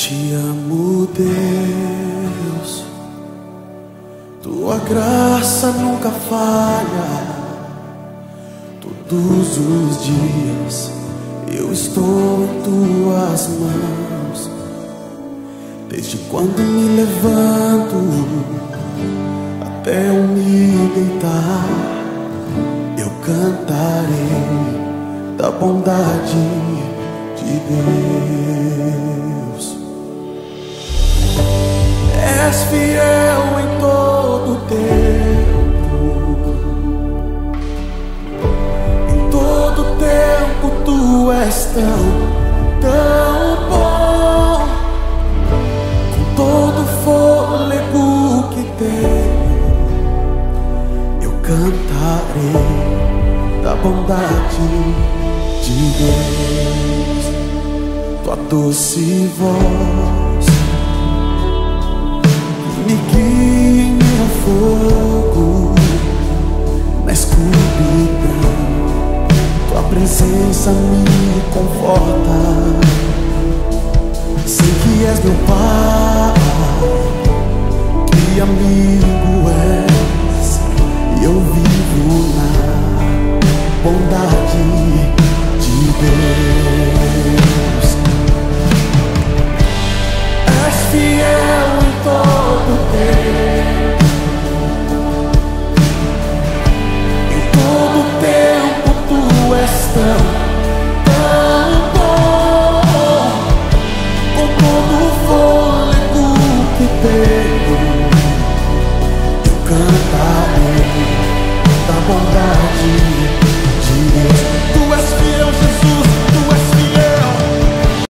Te amo, Deus, tua graça nunca falha. Todos os dias eu estou em tuas mãos. Desde quando me levanto até eu me deitar, eu cantarei da bondade de Deus. És fiel em todo tempo, em todo tempo tu és tão bom. Com todo fôlego que tenho, eu cantarei da bondade de Deus. Tua doce voz me guia em meu fogo, na escuridão. Tua presença me conforta. Sei que és meu Pai,